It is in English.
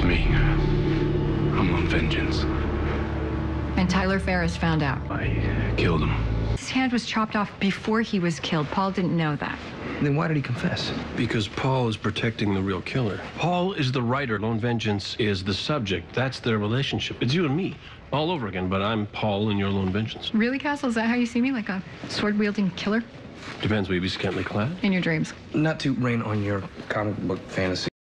me. I'm on vengeance. And Tyler Ferris found out. I killed him. His hand was chopped off before he was killed. Paul didn't know that. Then why did he confess? Because Paul is protecting the real killer. Paul is the writer. Lone Vengeance is the subject. That's their relationship. It's you and me all over again, but I'm Paul and you're Lone Vengeance. Really, Castle? Is that how you see me? Like a sword-wielding killer? Depends, will you be scantily clad? In your dreams. Not to rain on your comic book fantasy.